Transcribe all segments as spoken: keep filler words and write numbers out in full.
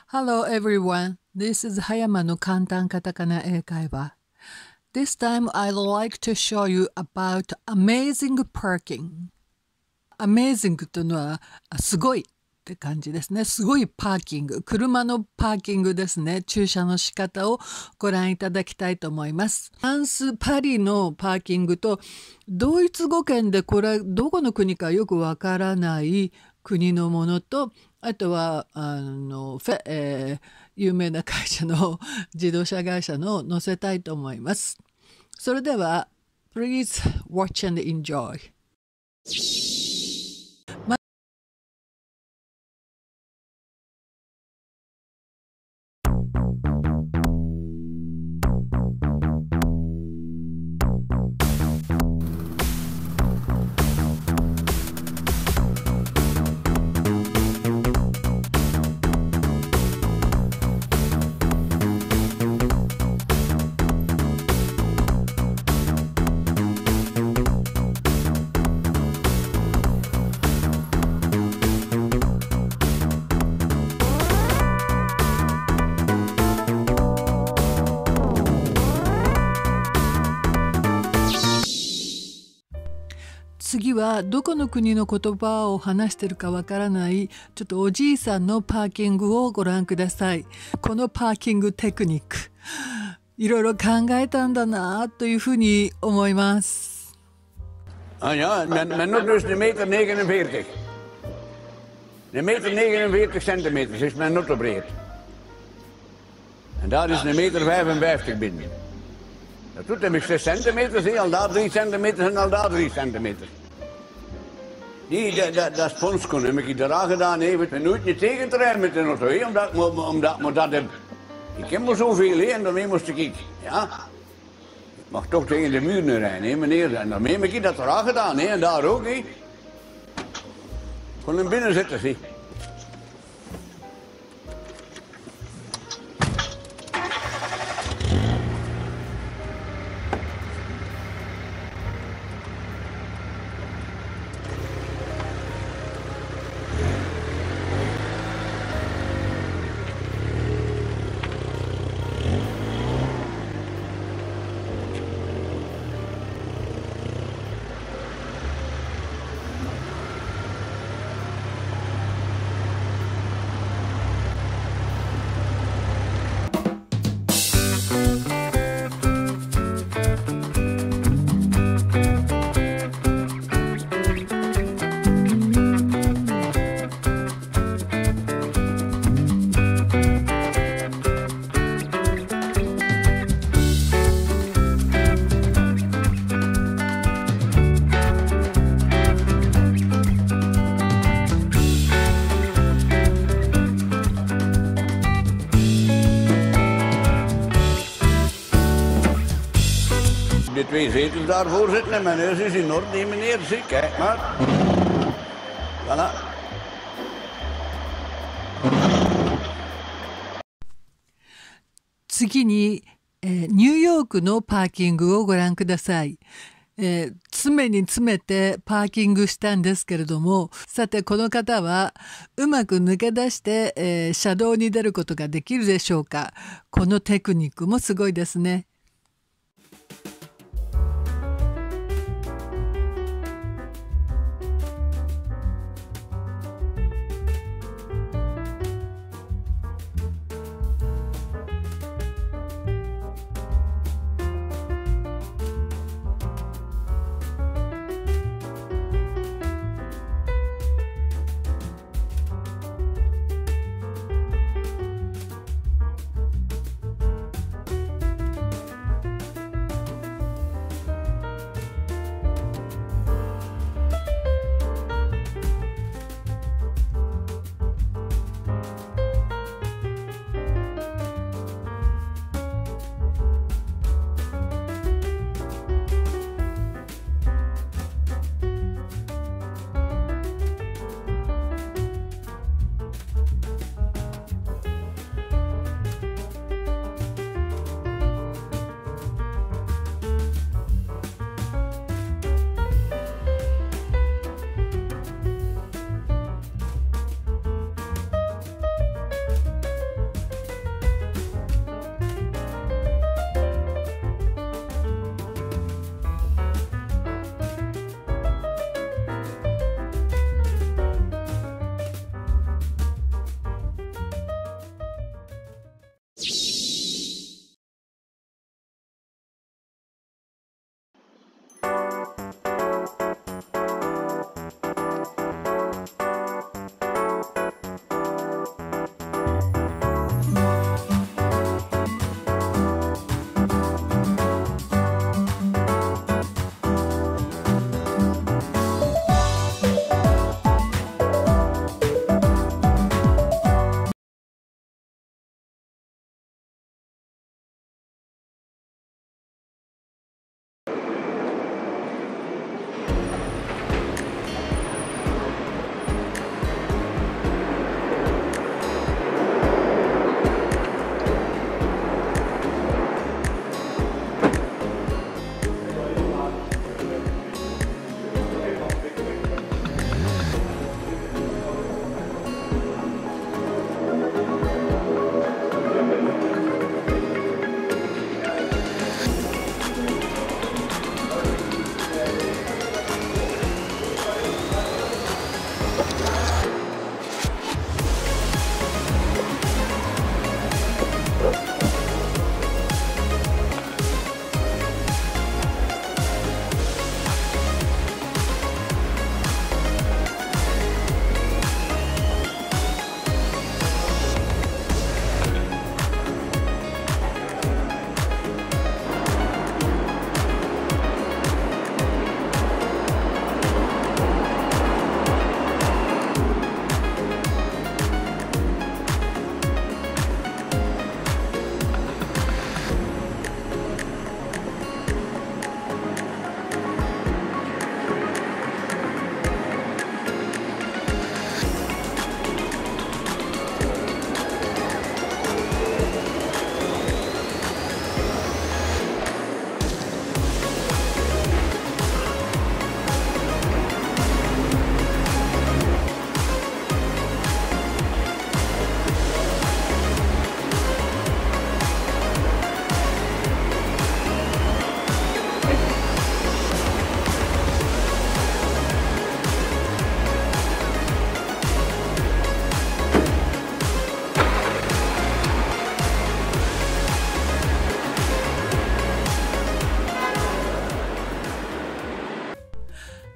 Hello everyone, this is Hayama の簡単カタカナ英会話。This time I'd like to show you about amazing parking. Amazing というのはすごいって感じですね。すごいパーキング。車のパーキングですね。駐車の仕方をご覧いただきたいと思います。フランス・パリのパーキングとドイツ語圏でこれどこの国かよくわからない国のものとあとはあの、えー、有名な会社の自動車会社の載せたいと思います。それでは Please watch and enjoy。次はどこの国の言葉を話しているかわからないちょっとおじいさんのパーキングをご覧ください。このパーキングテクニックいろいろ考えたんだなというふうに思います。 Ah ja, men, men nu dus de meter negenenveertig. De meter negenenveertig centimeter is mijn nutto breed. En daar is een meter vijfenvijftig binnen. Dat doet hem zes centimeter, zie, al daar drie centimeter en al daar drie centimeter. Die, dat, dat, dat sponsje heb ik eraan gedaan, heeft me nooit niet tegen te rijden met de auto, he, omdat ik omdat, omdat dat heb. Ik heb maar zoveel, he, en daarmee moest ik, ja. Ik mag toch tegen de muren rijden, he, meneer. En daarmee heb ik dat eraan gedaan, he, en daar ook, he. Kon hem binnen zitten, zie. De twee zetels daarvoor zitten en mijn neus is in orde, meneer. Zie, kijk maar. Voilà. 次に、えー、ニューヨークのパーキングをご覧ください。えー、詰めに詰めてパーキングしたんですけれども、さてこの方はうまく抜け出して、えー、車道に出ることができるでしょうか。このテクニックもすごいですね。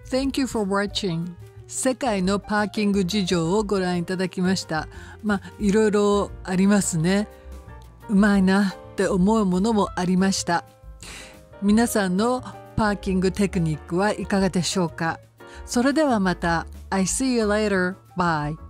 Thank you for watching. 世界のパーキング事情をご覧いただきました。まあいろいろありますね。うまいなって思うものもありました。皆さんのパーキングテクニックはいかがでしょうか。それではまた。I see you later. Bye.